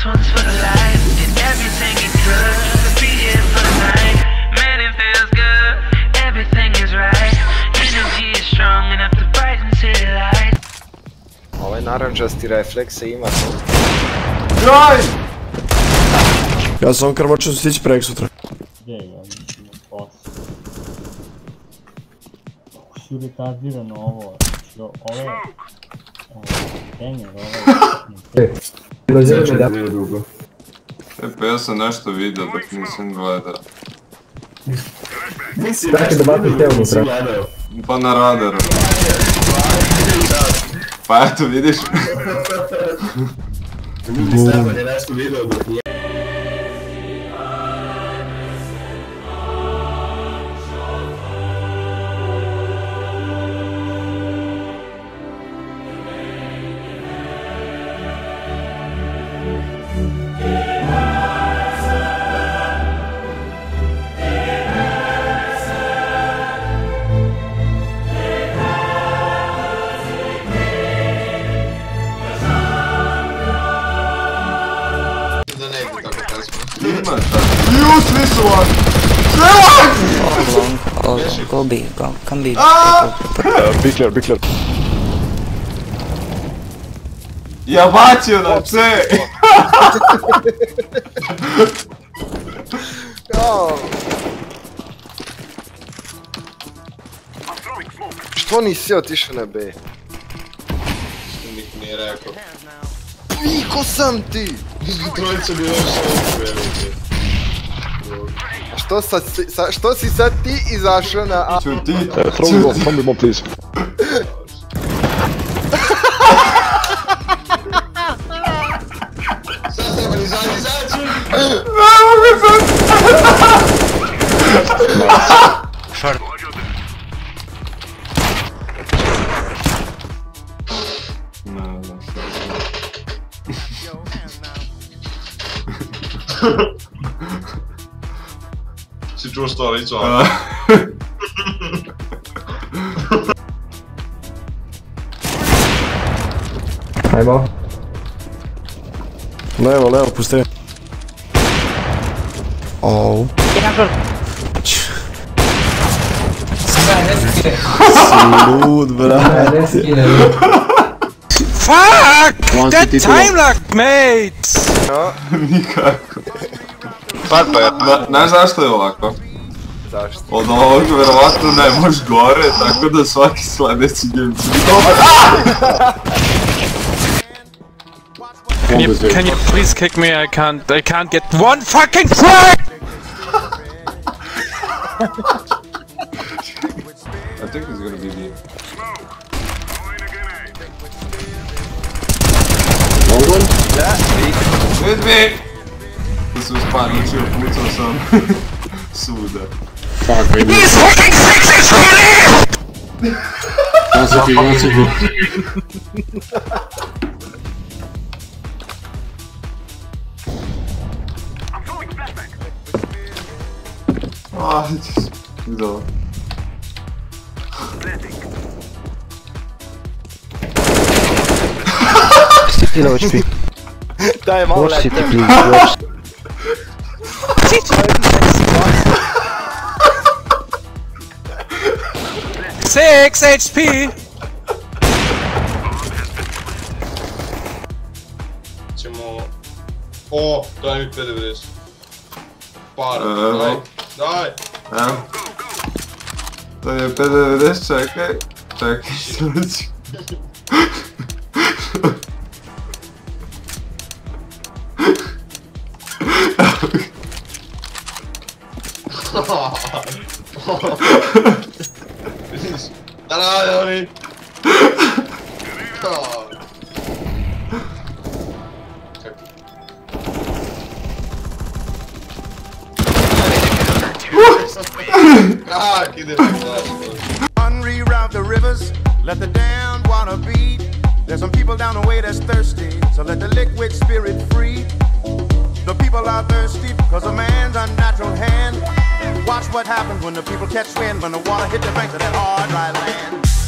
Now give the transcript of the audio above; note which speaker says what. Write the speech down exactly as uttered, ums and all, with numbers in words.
Speaker 1: this one's for the life, and everything is good. To be here for the night, man, it feels good. Everything is right. Energy is strong enough to brighten city lights.
Speaker 2: Ovaj naranđasti reflekse ima to.
Speaker 3: Joj! Ja sam krvočan stići prek sutra.
Speaker 4: Gdje ga, pas. Što retardirano ovo, što ove... Tenger, ove...
Speaker 5: Znači da je dugo.
Speaker 6: E pa ja sam nešto vidio dok nisam gledao.
Speaker 5: Tako da batim te unutra.
Speaker 6: Pa na radaru. Pa eto vidiš.
Speaker 5: Ljudi Stepan je nešto vidio dok nije.
Speaker 6: Ju, svi su vam!
Speaker 7: Go long, go long, go B, go, come B.
Speaker 3: Be clear, be clear.
Speaker 6: Ja bacio na C!
Speaker 2: Što nisi otišao na B?
Speaker 6: Nik mi je rekao.
Speaker 2: Niko sam ti!
Speaker 6: Trojica bi još ovo velike.
Speaker 2: Što, sa, sa, što si sad ti izašao na A?
Speaker 6: Ćuti,
Speaker 3: Throw me more, throw me more please.
Speaker 6: Sad treba li zadnji izaći?
Speaker 7: Short.
Speaker 6: No, no.
Speaker 8: Si čuo što ali čuo?
Speaker 5: Ajmo.
Speaker 3: Levo, levo, pusti. Oh. Slud, brate.
Speaker 7: Fuck! That time lag, mate!
Speaker 6: Nikako. Sad pa je, znaš zašto je ovako?
Speaker 2: Zašto?
Speaker 6: Od ovog verovatno ne možeš gore, tako da svaki sljedeći game će biti dobar.
Speaker 9: Can you, can you please kick me? I can't, I can't get one fucking frag!
Speaker 6: I think it's gonna be me.
Speaker 3: Long one?
Speaker 2: Da,
Speaker 6: With me! Da se uspaničio, pucao sam svuda.
Speaker 3: Fuck, baby.
Speaker 7: He's fucking six H P!
Speaker 3: One second, one second.
Speaker 6: Ah, ido.
Speaker 7: sixty low H P.
Speaker 2: daj malo
Speaker 7: Watch
Speaker 2: leti.
Speaker 7: city, please, watch. Six H P!
Speaker 8: Ćemo... O, daj mi pet devedeset. Para,
Speaker 6: Evo.
Speaker 8: daj, daj!
Speaker 6: Evo. To je pet devedeset, čekaj. Čekaj, sljedeći.
Speaker 8: Da rade oni! Kak ide
Speaker 10: Unreroute the rivers, let the damned water beat. There's some people down the way that's thirsty, so let the liquid spirit free. The people are thirsty because of man's unnatural hand. Watch what happens when the people catch wind, when the water hit the banks of that hard, dry land.